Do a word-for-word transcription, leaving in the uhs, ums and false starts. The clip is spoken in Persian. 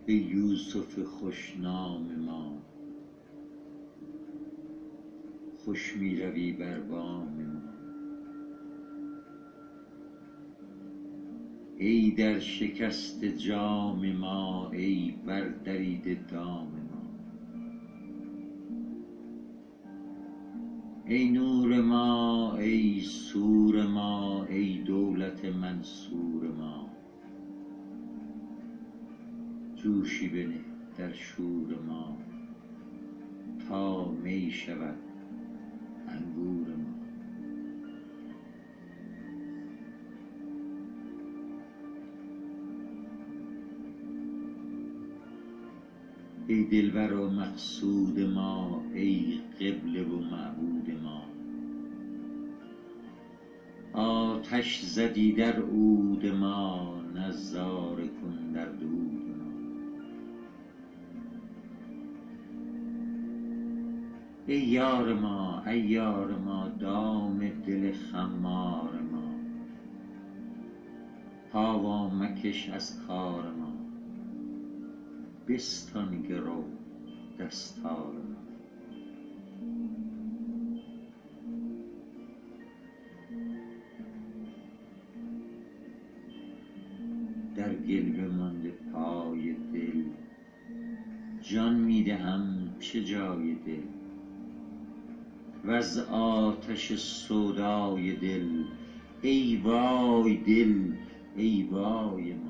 ای یوسف خوشنام ما، خوش می روی بر بام ما. ای در شکست جام ما، ای بر دریده دام ما. ای نور ما، ای سور ما، ای دولت منصور ما. جوشی بنه در شور ما، تا می شود انگور ما. ای دلبر و مقصود ما، ای قبله و معبود ما. آتش زدی در عود ما، نظاره کن در دود ما. ای یار ما، ای یار ما، دام دل خمار ما. پا وا مکش از کار ما، بستان گرو دستار ما. در گل بمانده پای دل، جان می دهم چه جای دل. وز آتش سودای دل، ای وای دل ای وای ما.